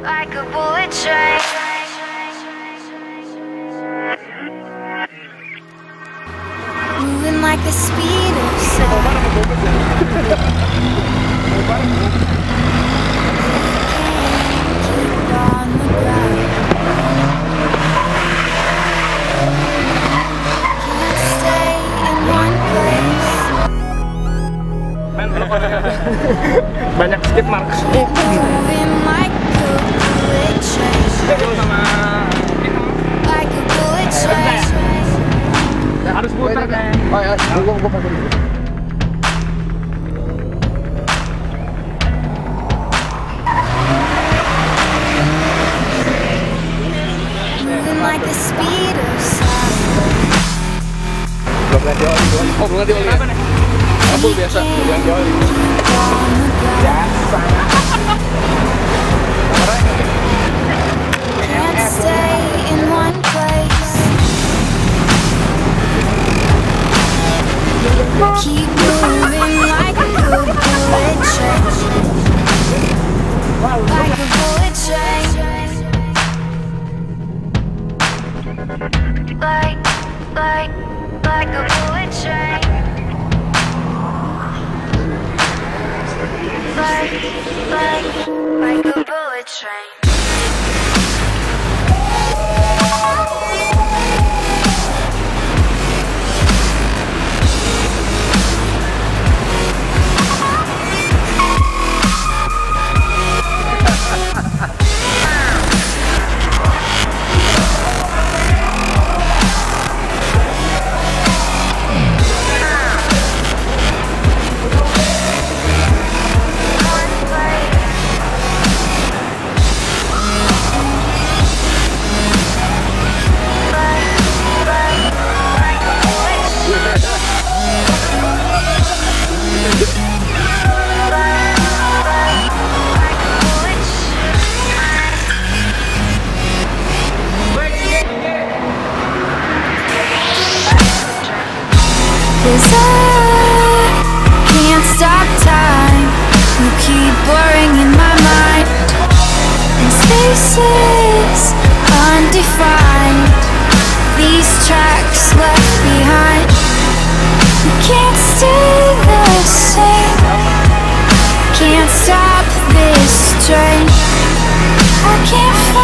like a bullet train. Moving like the speed of sound. Keep on the ground. Can't stay in one place. Banyak skip mark. Moving like a bullet train. Like a bullet train. Harus putar kan? Oh ya, gua pakai dulu. Moving like the speed of sound. Belum ganti oli, oh belum ganti oli ya? Ampul biasa, belum ganti oli. Biasa. Can't stay in one place. Keep moving like a bullet train. Like a bullet train. Like a bullet train. Like a bullet train. Cause I can't stop time. You keep blurring in my mind, and spaces undefined. These tracks left behind. You can't stay the same. Can't stop this train. I can't find